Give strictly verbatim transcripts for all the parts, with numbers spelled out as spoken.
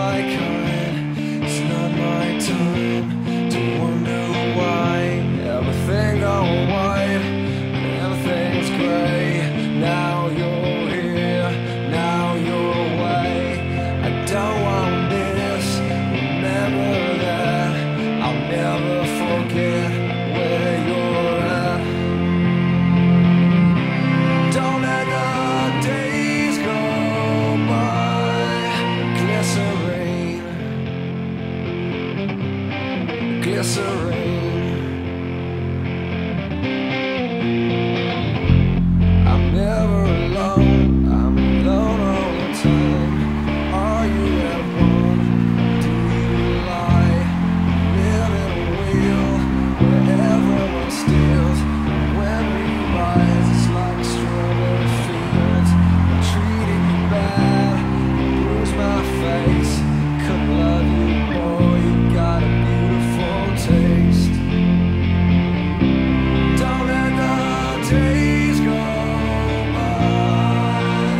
I kind. It's not my time to wonder why everything going white and everything's gray. Now you're here, now you're away. I don't want this. Remember that. I'll never forget where you're at. Don't let the days go by. Glycerine, glycerine. I'm never alone, I'm alone all the time. Are you at one? Do you lie? Live in a wheel where everyone steals. When we rise, it's like strawberry fields. I'm treating you bad, bruise my face. Couldn't love you more, you got a beautiful taste. Don't let the days go by.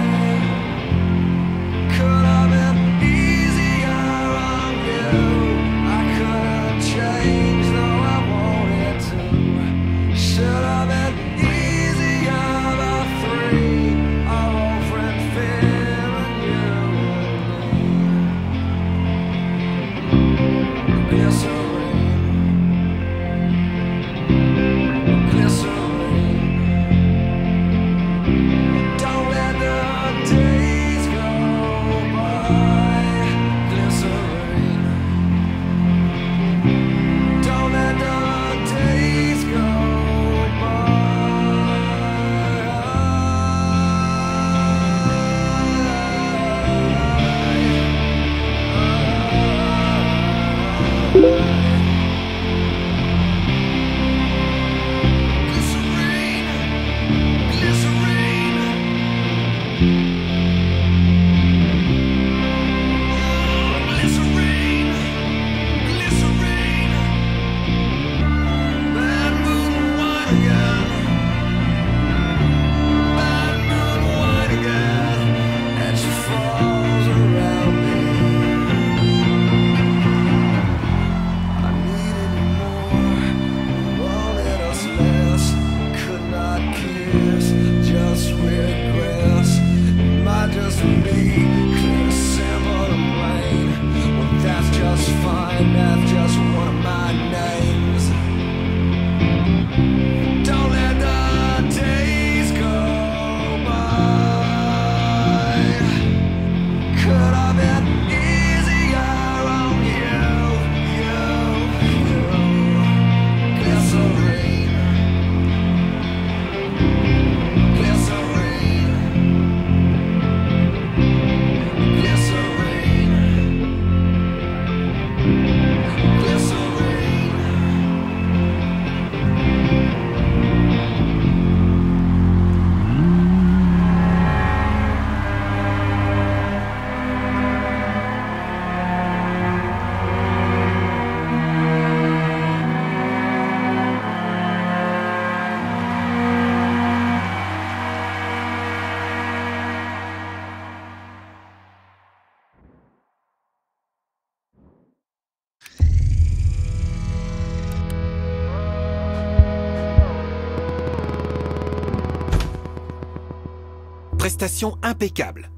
Could have been easier on you. I couldn't change, though I wanted to. Should have been easier, but three, our old friend Phil and you and me. Glycerine, glycerine. Don't let the days go by. Glycerine. Don't let the days go by. Glycerine, glycerine. Glycerine, glycerine. Bad moon white again. Bad moon white again. And she falls around me. I needed you more, you wanted us less. Could not kiss, just regress. It might just be clear, simple and plain. Well, that's just fine, that's just one of my names. Don't let the days go by. Could have been easier on you, you, you. Glycerine, glycerine, glycerine, glycerine. Prestation impeccable.